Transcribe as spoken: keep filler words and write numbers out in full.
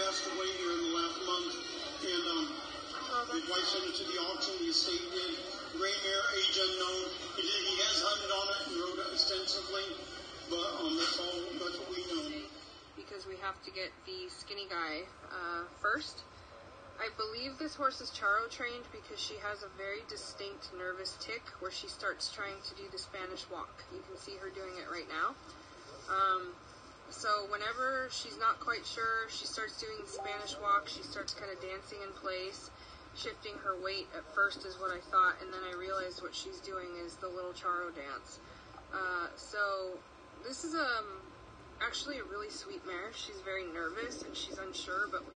passed away here in the last month, and um, his wife sent it to the auction. The estate did. Gray mare, age unknown. He, did, he has hunted on it and rode it extensively, but um, that's all. That's what we know. Because we have to get the skinny guy uh, first. I believe this horse is Charo trained because she has a very distinct nervous tick where she starts trying to do the Spanish walk. You can see her doing it right now. Um, so whenever she's not quite sure, she starts doing the Spanish walk. She starts kind of dancing in place, shifting her weight at first is what I thought, and then I realized what she's doing is the little Charo dance. Uh, so this is um, actually a really sweet mare. She's very nervous and she's unsure, but